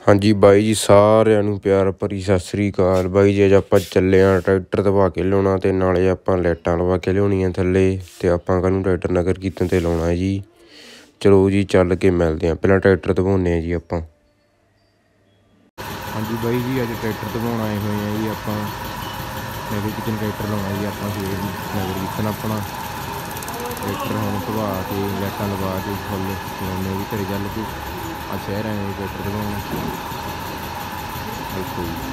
हाँ जी बाई जी सारिਆਂ ਨੂੰ प्यार भरी सत श्री अकाल। बाई जी अज ਆਪਾਂ ਚੱਲੇ ਆਂ ट्रैक्टर दबा के ਲਿਆਉਣਾ ਤੇ ਨਾਲੇ ਆਪਾਂ ਲਾਈਟਾਂ ਲਵਾ ਕੇ ਲਿਆਉਣੀਆਂ ਥੱਲੇ ਤੇ ਆਪਾਂ ਕੱਲ ਨੂੰ ट्रैक्टर नगर कीर्तन ਤੇ ਲਾਉਣਾ जी। चलो जी चल के मिलते हैं, पहला ट्रैक्टर दबाने जी आप। हाँ जी बाई जी अज ट्रैक्टर दबाने आए हुए हैं जी। आप नगर कीर्तन ट्रैक्टर लाना जी। आप सवेर नगर कीर्तन अपना ट्रैक्टर हम दबा के लाइटां लवा के फुल लाने जी घरे चल के आ शहर आए ट्रैक्टर दबाने। देखो जी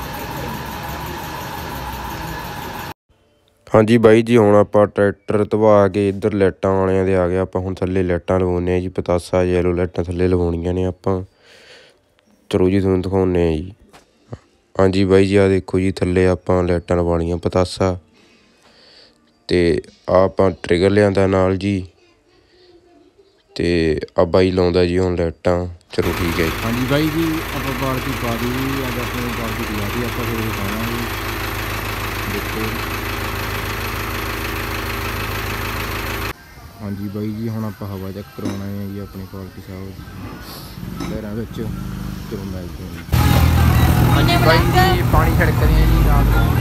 हाँ जी बाई जी हुण आपां ट्रैक्टर दबा के इधर लाइटां वालियां दे आ गए। आपां हुण थल्ले लाइटां लवाउने जी, पतासा येलो लाइटां थल्ले लवाउणियां ने आपां। चलो जी तुहानूं दिखाउने जी। हाँ जी बाई जी आ देखो जी थल्ले आपां लाइटां लवा लईआं पतासा ते आपां ट्रिगर लिआंदा नाल जी ते आ बाई लाउंदा जी हुण लाइटां। चलो ठीक है जी। हाँ जी बाई जी आपां बाल्टी पा दी जी। अज अपनी बाल्टी पा दी आपां फिर पाना जी। देखो हाँ जी बाई जी हुण आपां हवा चैक करवाउणा है जी अपने पालकी साहब लहरां विच। चलो मिलदे हैं। हाँ जी बाई जी पानी छिड़क रहे हैं जी रात को।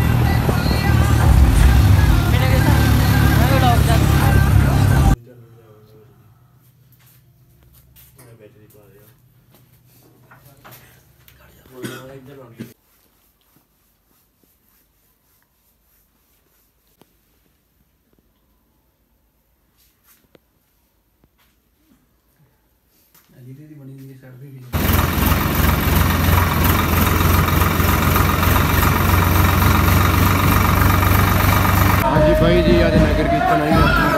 हाँ जी भाई जी आज नगर कीर्तन आई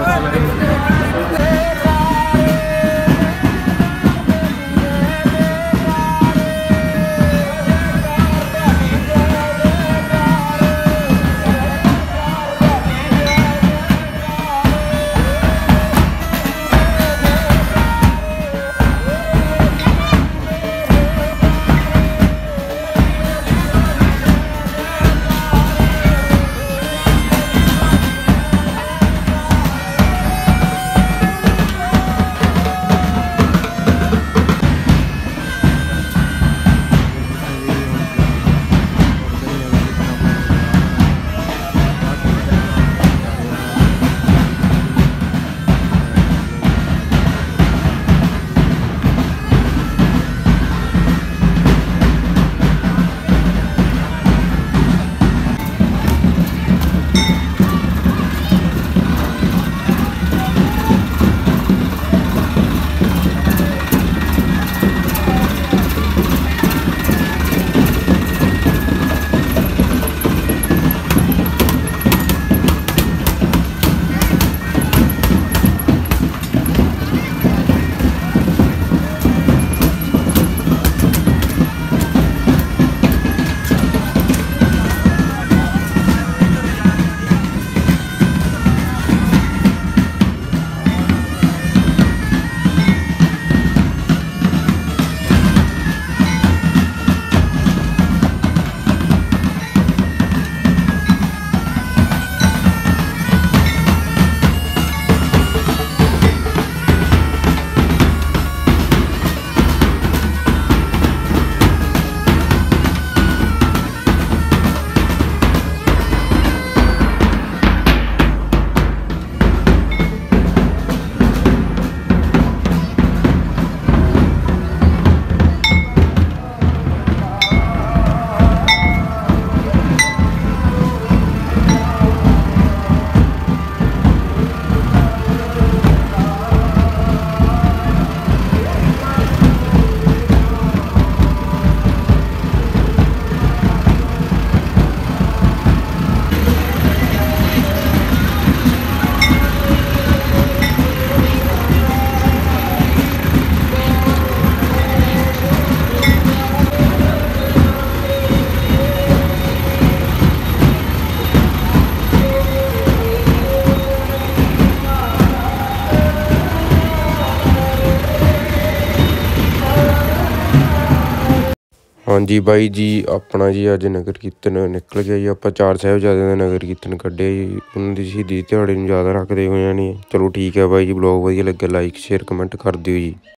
हाँ जी बाई जी अपना जी अज नगर कीर्तन निकल गया जी। आप चार साहिबजादे का नगर कीर्तन कढ़िया जी। उन्होंने शहीदी दिहाड़े नूं याद रखते हुए नहीं। चलो ठीक है बाई जी, ब्लॉग वधिया लगे लाइक शेयर कमेंट कर दिओ जी।